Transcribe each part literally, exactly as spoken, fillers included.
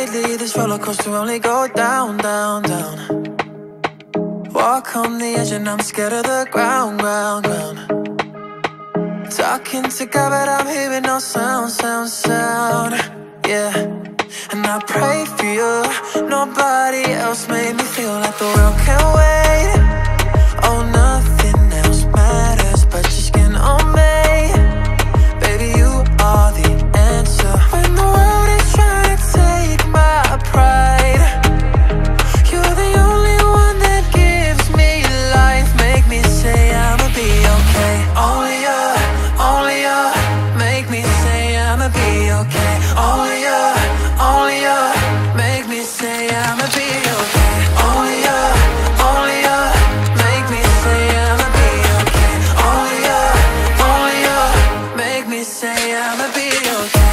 lately, this roller coaster only go down, down, down. Walk on the edge and I'm scared of the ground, ground, ground. Talking to God but I'm hearing no sound, sound, sound. Yeah, and I pray for you. Nobody else made me feel like the world can't wait. Oh, nothing else matters but your skin on me. Baby, you are the answer. When the world is trying to take my pride, you're the only one that gives me life. Make me say I'ma be okay. Only you, only you. Make me say I'ma be okay. Only you, only you. Make me say I'ma be okay. Only you, only you. Make me say I'ma be okay. Only you, only you. Make me say I'ma be okay.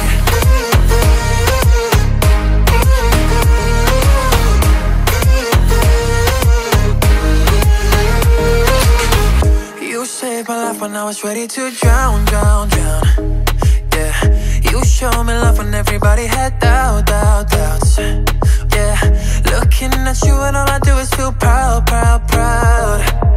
You saved my life when I was ready to drown, drown, drown. Yeah, you showed me love when everybody had doubt, doubt, doubts. Yeah, looking at you and all I do is feel proud, proud, proud.